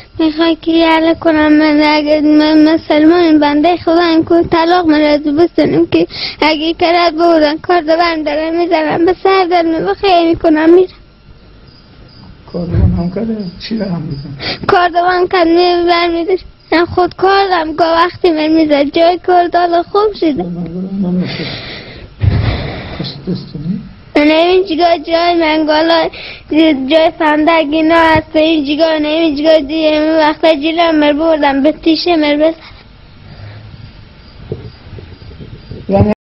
میخوای که یاله کنم من اگه من مسلمان بنده خدایم که طلاق من رازو بستنم که اگه کرد بودن کاردوان دارم میزنم به سر در میبخیه میکنم میرم کاردوان هم کرده چی را هم میزن؟ کاردوان کرد میبر میدر من خود کارم که وقتی من میزد جای کاردال خوب شده نه این جگاه جای منگالا جای فندق اینا هست این جگاه نه این جگاه دیگه وقتا جیرم مر بردم به تیشه مر بس